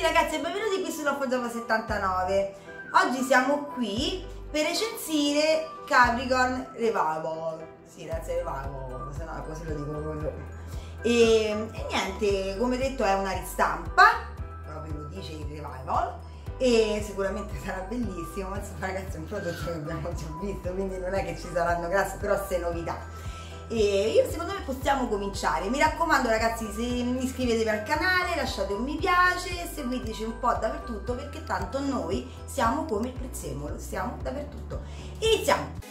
ragazzi e benvenuti qui su Lofojava 79. Oggi siamo qui per recensire Capricorn Revival. Sì ragazzi, Revival, se no così lo dico proprio. E niente, come detto è una ristampa, proprio lo dice il Revival, e sicuramente sarà bellissimo, ma insomma ragazzi è un prodotto che abbiamo già visto, quindi non è che ci saranno grosse novità. E io secondo me possiamo cominciare. Mi raccomando ragazzi, se iscrivetevi al canale, lasciate un mi piace, seguiteci un po' dappertutto, perché tanto noi siamo come il prezzemolo, siamo dappertutto. Iniziamo!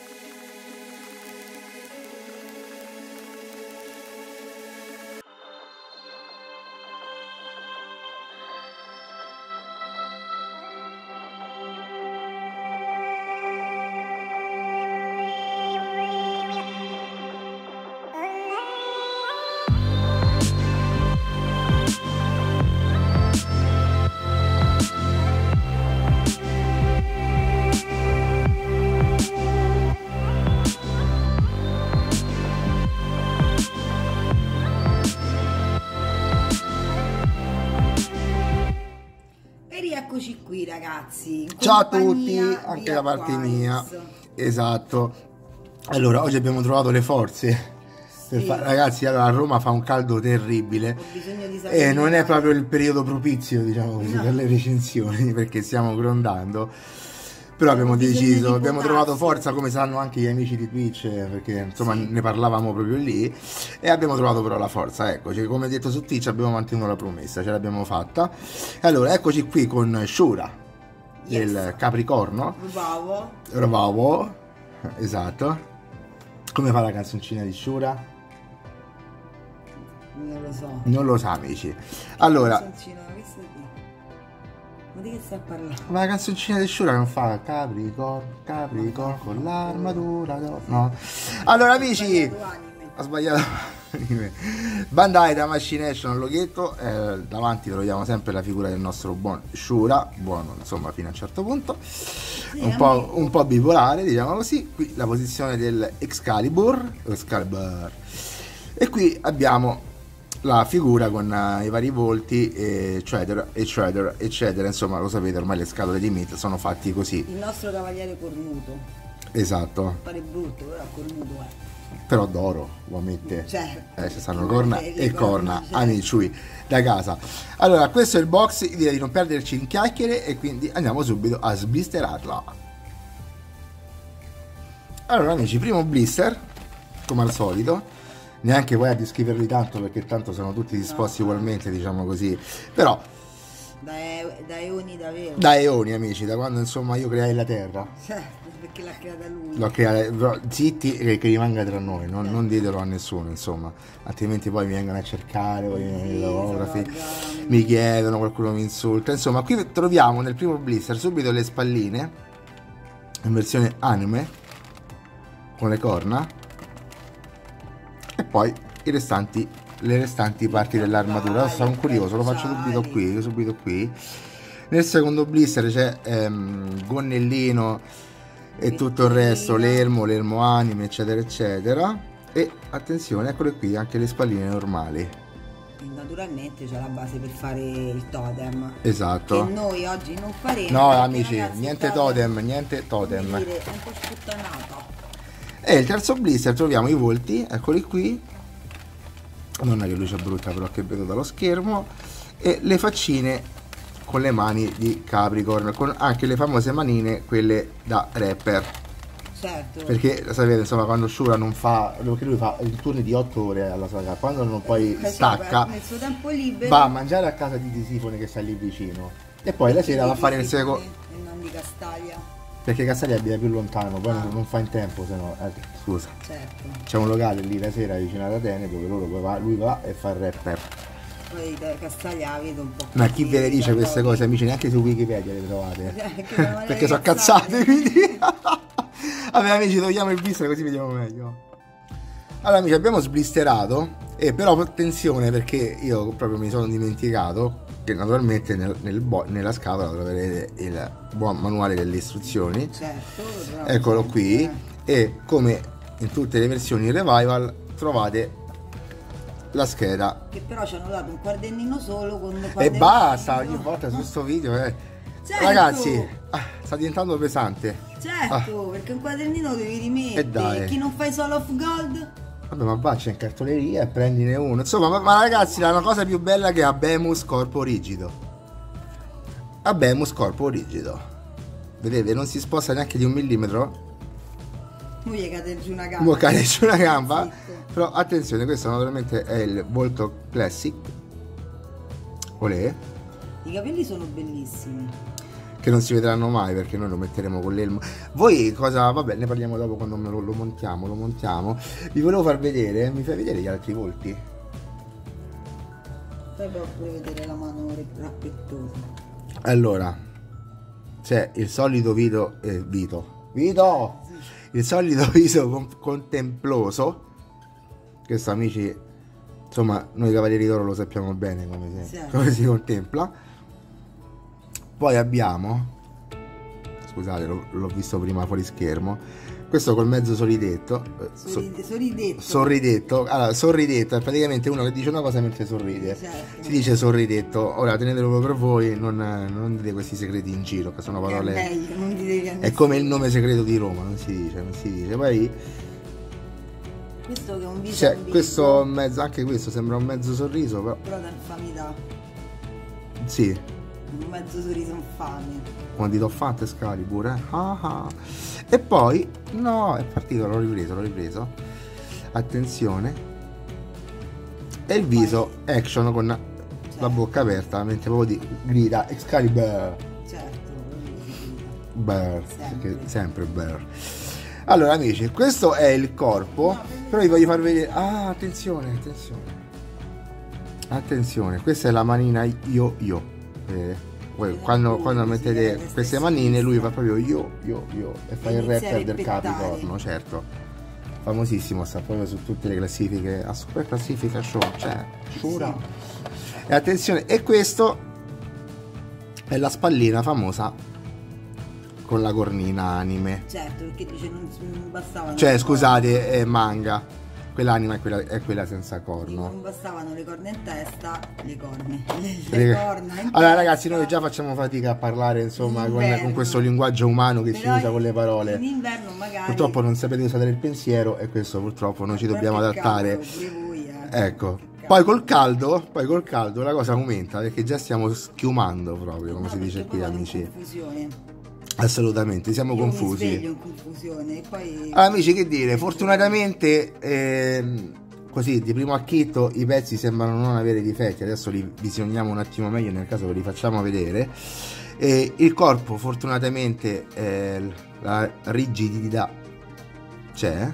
Eccoci qui ragazzi. Ciao a tutti, anche da parte mia. Esatto. Allora, oggi abbiamo trovato le forze. Sì. Ragazzi, allora a Roma fa un caldo terribile e non è proprio il periodo propizio, diciamo così, per le recensioni, perché stiamo grondando. Però abbiamo deciso, abbiamo trovato forza, come sanno anche gli amici di Twitch, perché insomma ne parlavamo proprio lì, e abbiamo trovato però la forza, eccoci, come detto su Twitch abbiamo mantenuto la promessa, ce l'abbiamo fatta. Allora, eccoci qui con Shura, il Capricorno. Bravo, esatto. Come fa la canzoncina di Shura? Non lo so. Non lo sa, amici. Allora, ma di che stai parlando? Ma la canzoncina di Shura non fa Capricorn con l'armatura, no? Allora amici, ho sbagliato. Bandai da Machination Loghetto, davanti troviamo sempre la figura del nostro buon Shura, buono insomma fino a un certo punto, sì, un po' bipolare, diciamo così. Qui la posizione del Excalibur, e qui abbiamo la figura con i vari volti, eccetera, insomma lo sapete, ormai le scatole di Meat sono fatti così. Il nostro cavaliere cornuto. Esatto. Pare brutto, però cornuto è. Però d'oro, uomette. Certo. Ci stanno corna e corna, certo. Amici da casa. Allora, questo è il box, direi di non perderci in chiacchiere e quindi andiamo subito a sblisterarla. Allora amici, primo blister, come al solito. Neanche poi a descriverli tanto, perché tanto sono tutti disposti ugualmente, diciamo così. Però da eoni davvero. Da eoni amici, da quando insomma io creai la terra. Perché l'ha creata lui. L'ho creata, zitti, che rimanga tra noi, non ditelo a nessuno insomma, altrimenti poi mi vengono a cercare, poi i fotografi mi chiedono, qualcuno mi insulta. Insomma, qui troviamo nel primo blister subito le spalline in versione anime con le corna, e poi le restanti parti dell'armatura. Sono curioso, lo faccio subito qui. Nel secondo blister c'è gonnellino e tutto il resto, l'elmo anime, eccetera. E attenzione, eccole qui anche le spalline normali. E naturalmente c'è la base per fare il totem. Esatto. Che noi oggi non faremo. No amici, ragazzi, niente totem. È un po' sputtanato. E il terzo blister troviamo i volti, eccoli qui. Non è che luce brutta però, che vedo dallo schermo. E le faccine con le mani di Capricorn, con anche le famose manine, quelle da rapper. Certo. Perché sapete insomma, quando Shura non fa, perché lui fa il turno di 8 ore alla sua casa, quando non poi stacca, nel suo tempo libero va a mangiare a casa di Tisifone che sta lì vicino, e poi la sera va a fare il secondo. E non di Castaglia. Perché Castaglia abita più lontano, poi non fa in tempo, se no, scusa. Certo. C'è un locale lì la sera vicino ad Atene dove lui va e fa il rapper. Poi Castaglia la vedo un po'. Ma chi ve le dice queste cose, amici? Neanche su Wikipedia le trovate. Perché sono cazzate, quindi. Vabbè amici, togliamo il blister così vediamo meglio. Allora amici, abbiamo sblisterato, e però attenzione, perché io proprio mi sono dimenticato che naturalmente nella scatola troverete il buon manuale delle istruzioni. Certo, eccolo qui. E come in tutte le versioni Revival trovate la scheda. Che però ci hanno dato un quadernino solo con e basta, ogni volta su questo video certo. Ragazzi, sta diventando pesante. Certo, perché un quadernino lo devi rimettere. E dai. Chi non fa i Soul of Gold? Vabbè, ma va, c'è in cartoleria e prendine uno. Insomma, ma ragazzi, la cosa più bella che Habemus corpo rigido. Habemus corpo rigido. Vedete, non si sposta neanche di 1 millimetro. Lui cade giù una gamba. Mo cade giù una gamba. Zitto. Però attenzione, questo naturalmente è il volto classic. Olè. I capelli sono bellissimi. Che non si vedranno mai perché noi lo metteremo con l'elmo. Voi cosa? Vabbè, ne parliamo dopo quando lo montiamo. Vi volevo far vedere, mi fai vedere gli altri volti? Poi però pure vedere la mano rappettosa. Allora, c'è il solito Vito. Il solito viso contemploso. Questo, amici, insomma, noi Cavalieri d'Oro lo sappiamo bene come si contempla. Poi abbiamo, scusate, l'ho visto prima fuori schermo, questo col mezzo sorridetto. Sorridetto. Allora, sorridetto è praticamente uno che dice una cosa mentre sorride. Certo. Si dice sorridetto. Ora tenetelo per voi, non dite questi segreti in giro, che sono parole. È meglio, non dite che è come il nome segreto di Roma, non si dice. Poi questo che è un viso. Questo mezzo, anche questo sembra un mezzo sorriso, però da infamità. Sì. Un mezzo sorriso infame. Quando ti ho fatte scali pure. E poi no, è partito, l'ho ripreso. Attenzione. E il viso action con la bocca aperta mentre proprio grida Excalibur. Certo, Bear, sempre Bear. Allora amici, questo è il corpo, però vi voglio far vedere. Attenzione, questa è la manina yo. Quando mettete queste manine lui fa proprio yo e fa il rapper del Capricorno, certo, famosissimo, sta proprio su tutte le classifiche, a super classifica show, cioè sciura. E attenzione, e questo è la spallina famosa con la cornina anime, certo, perché dice non bastavano, cioè scusate, è manga. Quell'anima è quella senza corno. Non bastavano le corna in testa, le corna in allora ragazzi, noi già facciamo fatica a parlare, insomma, con questo linguaggio umano che si usa con le parole. In inverno magari purtroppo non sapete usare il pensiero e questo purtroppo noi ci dobbiamo adattare. Ecco. Poi col caldo la cosa aumenta perché già stiamo schiumando proprio, come si dice qui, amici. Confusione. Assolutamente, siamo confusi. Mi sveglio in confusione. Poi... Allora, amici, che dire, fortunatamente così di primo acchito i pezzi sembrano non avere difetti. Adesso li visioniamo un attimo meglio, nel caso ve li facciamo vedere. Il corpo fortunatamente la rigidità c'è,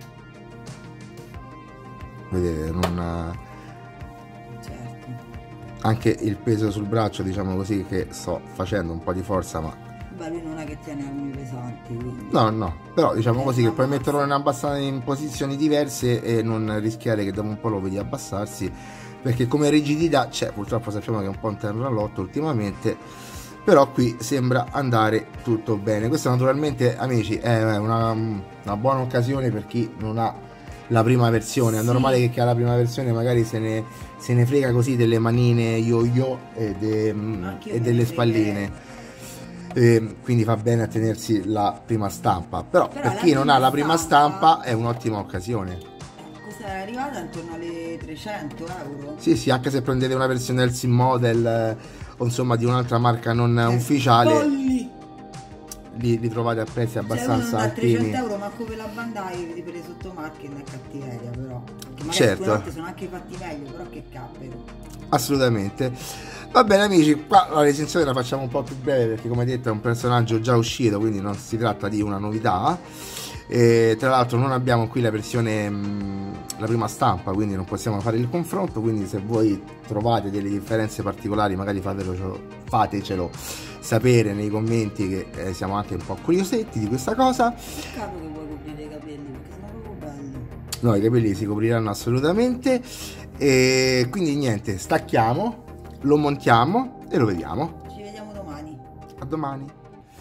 vedete, non certo. Anche il peso sul braccio, diciamo così, che sto facendo un po' di forza, ma beh, lui non è che tiene armi pesanti, quindi... no, però diciamo così che puoi metterlo in posizioni diverse e non rischiare che dopo un po' lo vedi abbassarsi, perché come rigidità c'è, purtroppo sappiamo che è un po' un terreno all'otto ultimamente, però qui sembra andare tutto bene. Questo naturalmente, amici, è una buona occasione per chi non ha la prima versione. È normale che chi ha la prima versione magari se ne frega così delle manine yo e delle spalline. Quindi fa bene a tenersi la prima stampa, però per chi non ha la prima stampa è un'ottima occasione. Questa è arrivata intorno alle 300 euro. Sì, anche se prendete una versione del sim model o insomma di un'altra marca non ufficiale, li trovate a prezzi abbastanza altini. 300 euro, ma come la Bandai per le sottomarche non è cattiveria, però magari certo, sono anche fatti meglio, però che cappero. Assolutamente. Va bene amici, qua la recensione la facciamo un po' più breve perché come detto è un personaggio già uscito, quindi non si tratta di una novità. E tra l'altro non abbiamo qui la versione, la prima stampa, quindi non possiamo fare il confronto, quindi se voi trovate delle differenze particolari magari fatecelo sapere nei commenti, che siamo anche un po' curiosetti di questa cosa. Peccato che vuoi coprire i capelli perché sono proprio belli. No, i capelli si copriranno assolutamente. E quindi niente, stacchiamo, lo montiamo e lo vediamo. Ci vediamo domani. A domani.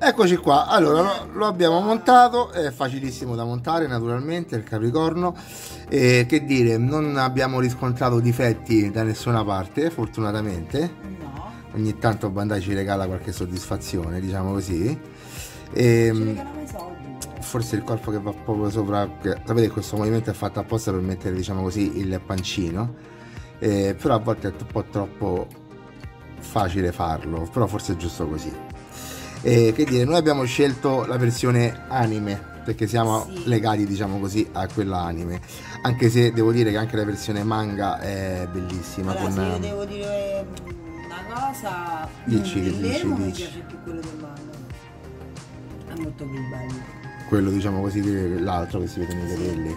Eccoci qua, allora lo abbiamo montato, è facilissimo da montare naturalmente il Capricorno, che dire, non abbiamo riscontrato difetti da nessuna parte fortunatamente, No. ogni tanto Bandai ci regala qualche soddisfazione, diciamo così, Ci regalano i soldi. forse il corpo che va proprio sopra, sapete che questo movimento è fatto apposta per mettere, diciamo così, il pancino, però a volte è un po' troppo facile farlo, però forse è giusto così. Che dire, noi abbiamo scelto la versione anime perché siamo legati, diciamo così, a quella anime, anche se devo dire che anche la versione manga è bellissima. Allora, se io devo dire una cosa, dici. mi piace più quello del manga, è molto più bello, quello, diciamo così, l'altro che si vede nei capelli.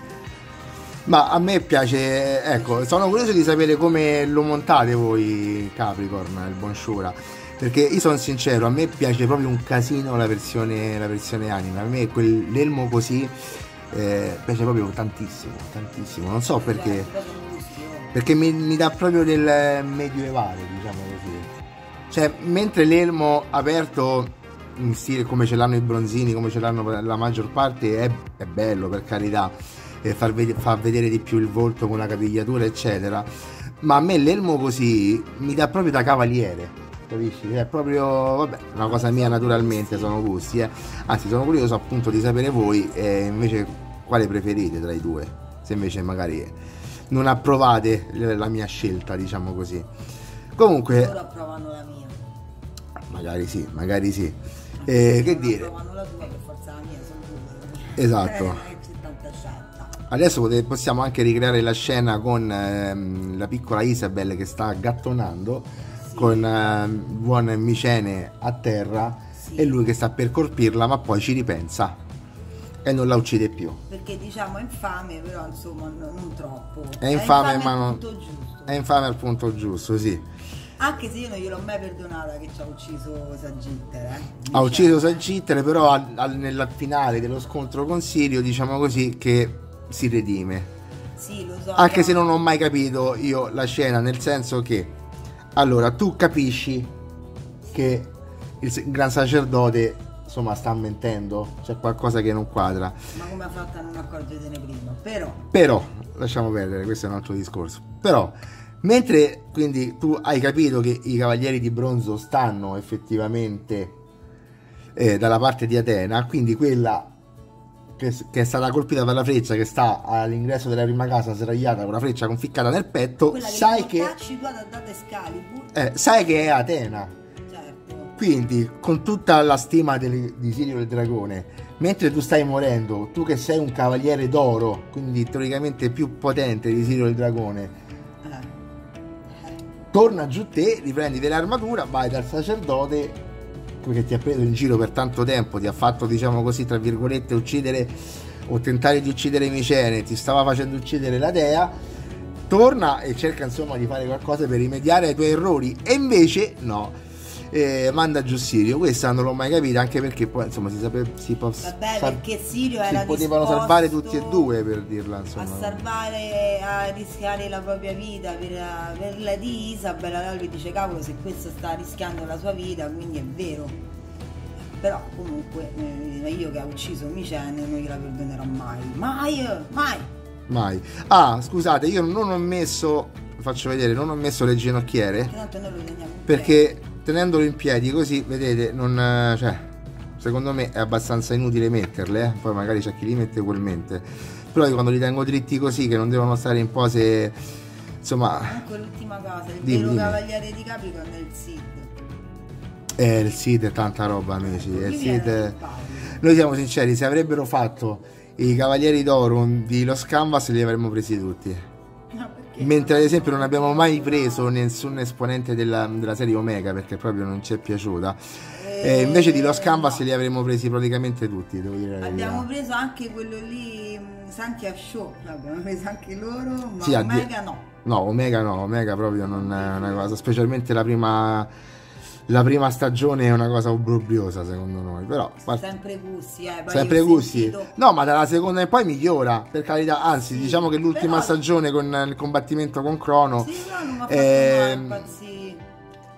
Ma a me piace, ecco, sono curioso di sapere come lo montate voi Capricorn, il buon Shura. Perché io sono sincero, a me piace proprio un casino la versione anime, a me quell'elmo così piace proprio tantissimo, non so perché, perché mi dà proprio del medioevale, diciamo così, cioè mentre l'elmo aperto in stile come ce l'hanno i bronzini, come ce l'hanno la maggior parte, è bello per carità, fa vedere di più il volto con la capigliatura eccetera, ma a me l'elmo così mi dà proprio da cavaliere. Capisci? È proprio, vabbè, una cosa mia naturalmente, sono gusti, anzi sono curioso appunto di sapere voi invece quale preferite tra i due, se invece magari non approvate la mia scelta, diciamo così. Comunque loro approvano la mia, magari sì, che dire, approvano la tua, per forza la mia, sono due, esatto. c'è tanta scelta. Adesso possiamo anche ricreare la scena con la piccola Isabel che sta gattonando con buon Micene a terra, e lui che sta per colpirla, ma poi ci ripensa e non la uccide più. Perché diciamo è infame, però insomma non troppo. È infame, ma al non punto giusto. è infame al punto giusto, sì. Anche se io non gliel'ho mai perdonata che ci ha ucciso Sagitter, Ha ucciso Sagitter, però nella finale dello scontro con Sirio, diciamo così, che si redime. Sì, lo so. Anche però... se non ho mai capito io la scena, nel senso che allora tu capisci che il gran sacerdote insomma sta mentendo, c'è qualcosa che non quadra. Ma come ha fatto a non accorgertene prima? Però lasciamo perdere, questo è un altro discorso. Però mentre quindi tu hai capito che i cavalieri di bronzo stanno effettivamente dalla parte di Atena, quindi quella che è stata colpita dalla freccia, che sta all'ingresso della prima casa sdraiata con la freccia conficcata nel petto, quella sai che sai che è Atena. Certo. Quindi con tutta la stima di Sirio il dragone, mentre tu stai morendo, tu che sei un cavaliere d'oro, quindi teoricamente più potente di Sirio il dragone, torna giù te, riprendi dell'armatura, vai dal sacerdote che ti ha preso in giro per tanto tempo, ti ha fatto, diciamo così, tra virgolette, uccidere o tentare di uccidere Micene, ti stava facendo uccidere la dea, torna e cerca insomma di fare qualcosa per rimediare ai tuoi errori, e invece no, manda giù Sirio. Questa non l'ho mai capita, anche perché poi insomma perché Sirio era si potevano salvare tutti e due, per dirla insomma, a rischiare la propria vita per la di Isabel. Allora lui dice cavolo, se questo sta rischiando la sua vita, quindi è vero. Però comunque io che ho ucciso Micene non gliela perdonerò mai. Ah, scusate, io non ho messo, faccio vedere, non ho messo le ginocchiere Tanto noi lo teniamo perché tenendolo in piedi così, vedete, non, cioè, secondo me è abbastanza inutile metterle, poi magari c'è chi li mette ugualmente, però io quando li tengo dritti così, che non devono stare in pose, insomma. Anche l'ultima cosa, il vero cavaliere di Capricorn è il Cid. Il Cid è tanta roba, amici. Il Cid, noi siamo sinceri, se avrebbero fatto i cavalieri d'oro di Los Canvas li avremmo presi tutti. Mentre ad esempio non abbiamo mai preso nessun esponente della serie Omega, perché proprio non ci è piaciuta, invece di Los Canvas li avremmo presi praticamente tutti, devo dire. Abbiamo preso anche quello lì, Santi Show, abbiamo preso anche loro, ma sì, Omega no, Omega proprio non è una cosa, specialmente la prima stagione è una cosa obbrobriosa secondo noi, però sempre gusti, sempre gusti. No, ma dalla seconda in poi migliora, per carità, anzi, sì, diciamo che l'ultima stagione con il combattimento con Crono, sì, no, non mi ha fatto male,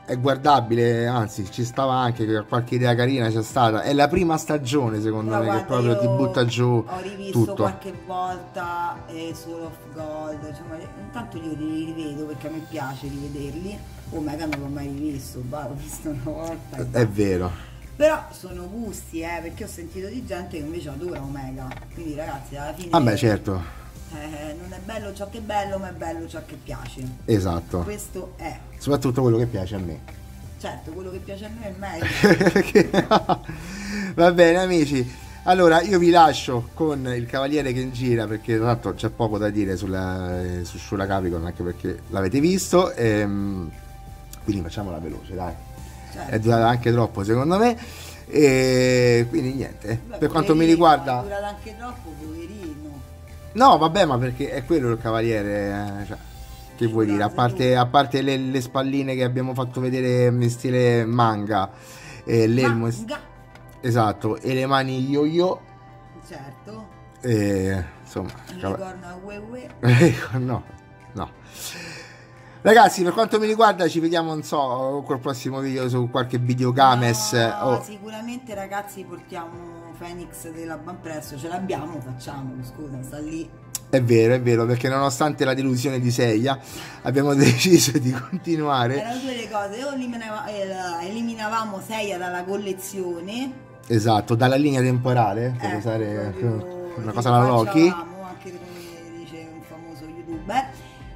è guardabile, anzi ci stava anche, qualche idea carina c'è stata. È la prima stagione secondo me guarda, che proprio ti butta giù ho rivisto tutto. qualche volta Soul of Gold, insomma, intanto io li rivedo perché a me piace rivederli. Omega non l'ho mai rivisto, l'ho visto una volta. È vero. Però sono gusti, perché ho sentito di gente che invece adora Omega. Quindi ragazzi, alla fine... Vabbè, certo. Non è bello ciò che è bello, ma è bello ciò che piace. Esatto. Questo è. Soprattutto quello che piace a me. Certo, quello che piace a noi è meglio. Va bene amici, allora io vi lascio con il Cavaliere che gira, perché tra l'altro c'è poco da dire su Shura Capricorn, anche perché l'avete visto, quindi facciamola veloce, dai. Certo. È durata anche troppo secondo me, e quindi niente. Beh, per quanto mi riguarda... È durata anche troppo, poverino. No vabbè, ma perché è quello il Cavaliere, cioè, che vuoi dire, a parte le spalline che abbiamo fatto vedere in stile manga, l'elmo, esatto, e le mani yo-yo, certo, insomma, le corna ue. no, ragazzi, per quanto mi riguarda ci vediamo, non so, col prossimo video su qualche videogames. No, sicuramente ragazzi portiamo Phoenix della Banpresto, ce l'abbiamo, facciamolo, scusa, sta lì. È vero, perché nonostante la delusione di Seiya abbiamo deciso di continuare. Erano due le cose, o eliminavamo Seiya dalla collezione. Esatto, dalla linea temporale, per usare una cosa alla Loki. Anche come dice un famoso youtuber.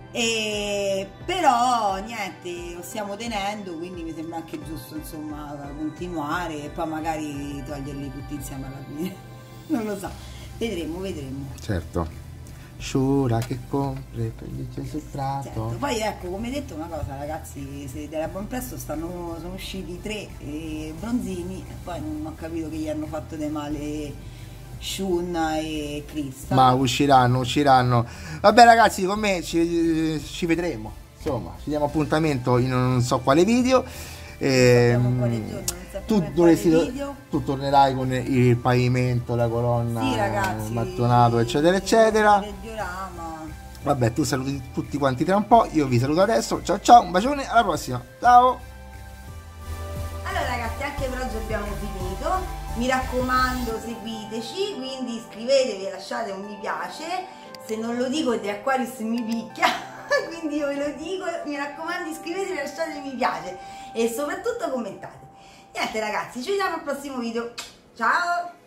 Però niente, lo stiamo tenendo, quindi mi sembra anche giusto insomma continuare e poi magari toglierli tutti insieme alla fine. Non lo so, vedremo. Certo. Shura che compri per il sul prato. Certo. Poi ecco, come detto una cosa ragazzi, se della Banpresto sono usciti 3 bronzini e poi non ho capito che gli hanno fatto del male Shun e Krista. Ma usciranno. Vabbè ragazzi, con me ci vedremo, insomma, ci diamo appuntamento in non so quale video. Tu tornerai con il pavimento, la colonna, sì, ragazzi, il mattonato, eccetera. Vabbè, tu saluti tutti quanti tra un po', io vi saluto adesso. Ciao, un bacione, alla prossima. Ciao. Allora ragazzi, anche per oggi abbiamo finito. Mi raccomando, seguiteci, quindi iscrivetevi e lasciate un mi piace. Se non lo dico The Aquarius mi picchia, quindi io ve lo dico, mi raccomando, iscrivetevi e lasciate un mi piace e soprattutto commentate. Niente ragazzi, ci vediamo al prossimo video, ciao!